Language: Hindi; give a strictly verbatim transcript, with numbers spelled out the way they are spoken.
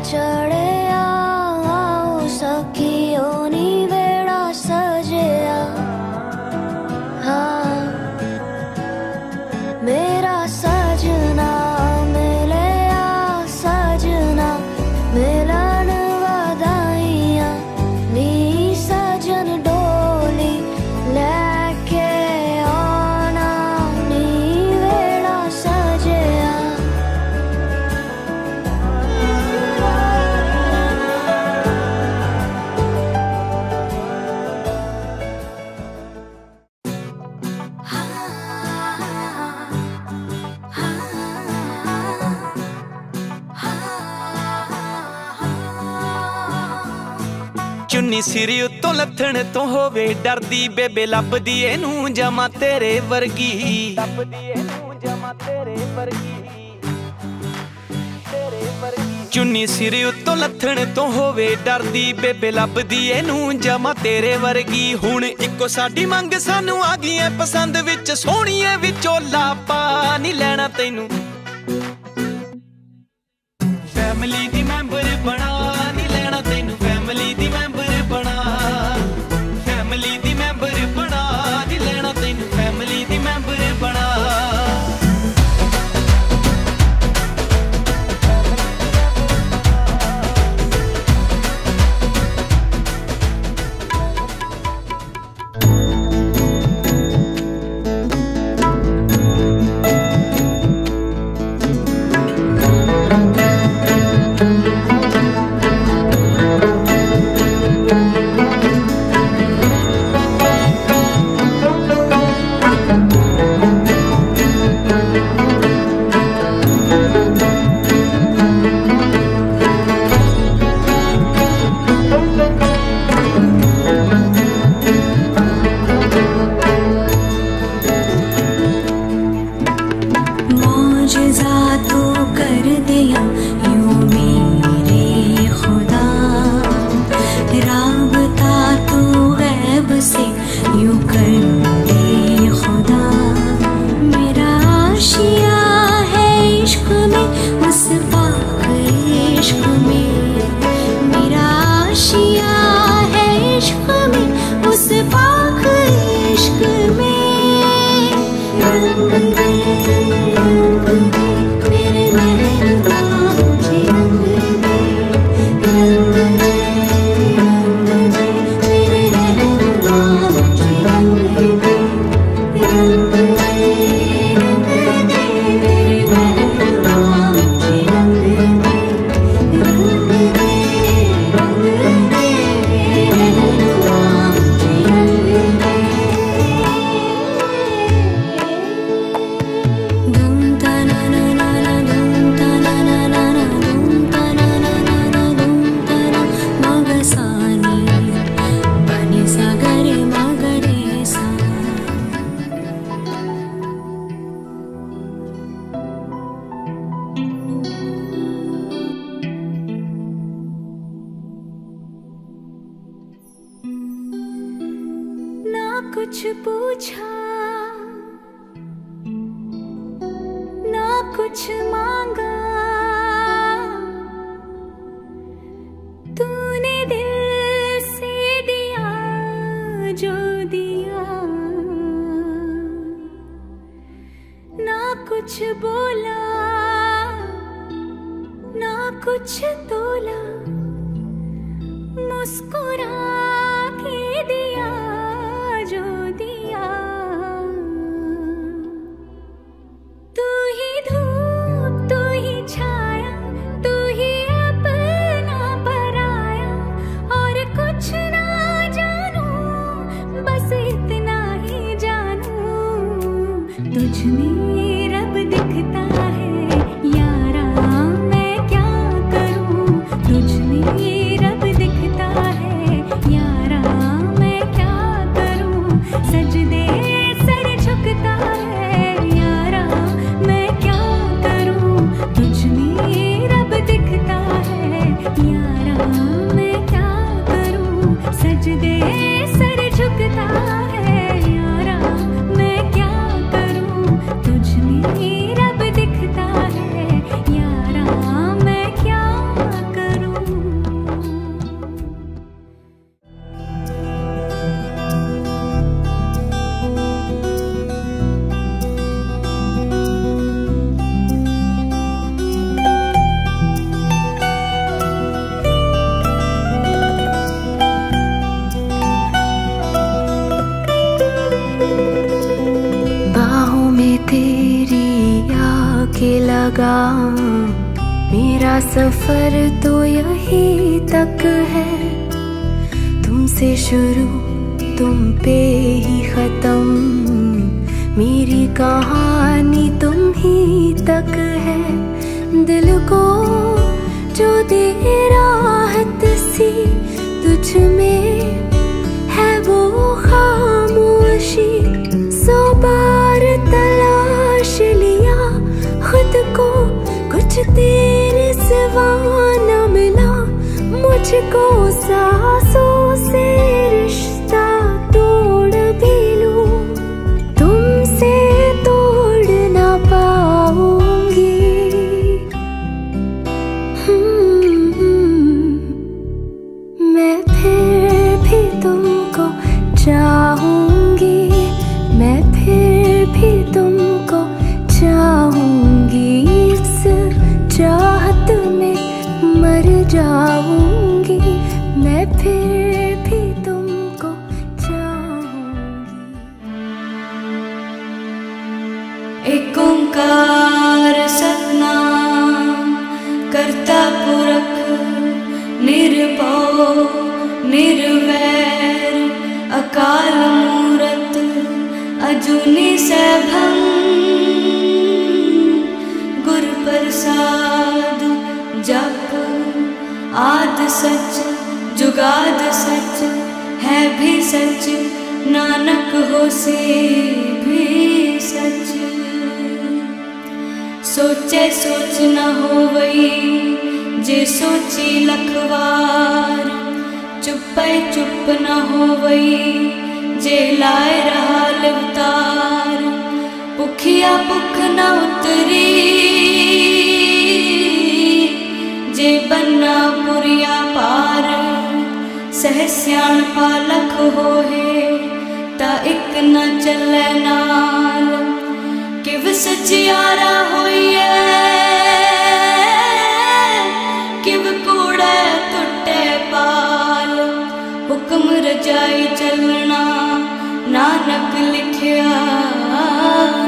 चढ़िया सखियों नी वेड़ा सजिया। हाँ मेरा सजना मिलया सजना मिलन वधाइयां नी सजन डोली लेके आना नी वेड़ा सजिया। चुन्नी सिर उत्तों लथण तो होवे डरदी बेबे लभदी एनू जमा तेरे वर्गी। चुन्नी सिर उत्तों लथण तो होवे डरदी बेबे लभदी एनू जमा तेरे वर्गी। हुण इक्को साडी मंग सानू आ गई है पसंद विच सोहणीए विचोला पा नी लैणा तैनू फैमिली दी मैंबर बना नी लैणा तैनू फैमिली दी मैंबर बना फैमिली दी मैंबर बना नी लैणा तैनू फैमिली दी मैंबर बना। कुछ पूछा ना कुछ मांगा तूने दिल से दिया जो दिया। ना कुछ बोला ना कुछ तोला मुस्कुरा के दिया जो दिया। तू ही धूप तू ही छाया तू ही अपना पराया और कुछ ना जानू बस इतना ही जानू तुझ में रब दिखता है यारा मैं क्या करूं। लगा मेरा सफर तो यही तक है, तुमसे शुरू तुम पे ही खत्म, मेरी कहानी तुम ही तक है। दिल को जो दे राहत सी तुझ में है वो खामोशी, सौ बार तलाश लिया खुद को, कुछ तेरे सिवा न मिला मुझको, सांसों से रिश्ता तोड़ भी लूं तुमसे तोड़ ना पाऊंगी। मैं फिर भी तुमको चाहूंगी, मैं फिर भी तुमको चाहूंगी, इस चाहत में मर जाऊंगी, मैं फिर भी तुमको चाहूंगी। एक ओंकार सतनाम करता पुरख निर्भव निर्वैर अकाल मूरत अजूनी सैभं, गुर प्रसाद जप आद सच जुगाद सच है भी सच, नानक हो से भी सच। सोचे सोच न होवई जे सोची लखवार, चुप्पे चुप न होवई जे लाए रहा लिवतार, भुखिया भुख न उतरी जे बन्ना पुरिया पार, सह सियाणपा लख होए ता इक न चले नाल, किव सचियारा होइए किव कूड़े टुटे पाल, हुक्म रजाई चलना नानक लिखिया